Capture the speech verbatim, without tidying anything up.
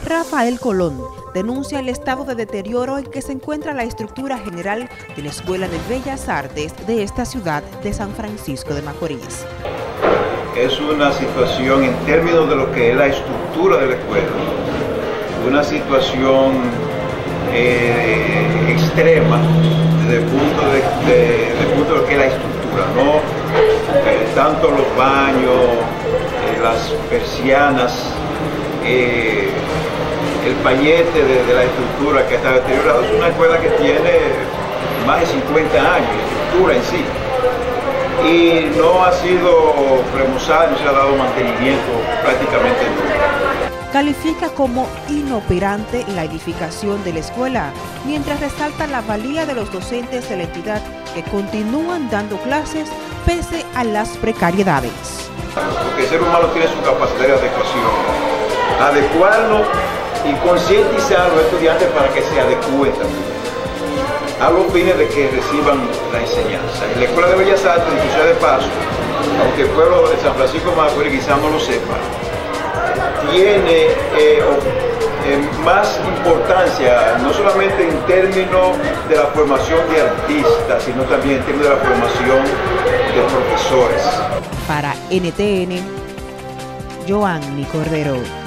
Rafael Colón denuncia el estado de deterioro en que se encuentra la estructura general de la Escuela de Bellas Artes de esta ciudad de San Francisco de Macorís. Es una situación en términos de lo que es la estructura de la escuela, una situación eh, extrema desde el punto de, de, desde el punto de lo que es la estructura, ¿no? Eh, tanto los baños, eh, las persianas, eh, el pañete de, de la estructura que está deteriorado. Es una escuela que tiene más de cincuenta años, la estructura en sí, y no ha sido remozada, no se ha dado mantenimiento prácticamente nunca. Califica como inoperante la edificación de la escuela, mientras resalta la valía de los docentes de la entidad que continúan dando clases pese a las precariedades. Porque el ser humano tiene su capacidad de adecuación, adecuarlo y concientizar a los estudiantes para que se adecúen también a los fines de que reciban la enseñanza. En la Escuela de Bellas Artes, dicho sea de paso, aunque el pueblo de San Francisco de Macorís quizás no lo sepa, tiene eh, eh, más importancia, no solamente en términos de la formación de artistas, sino también en términos de la formación de profesores. Para N T N, Joanny Cordero.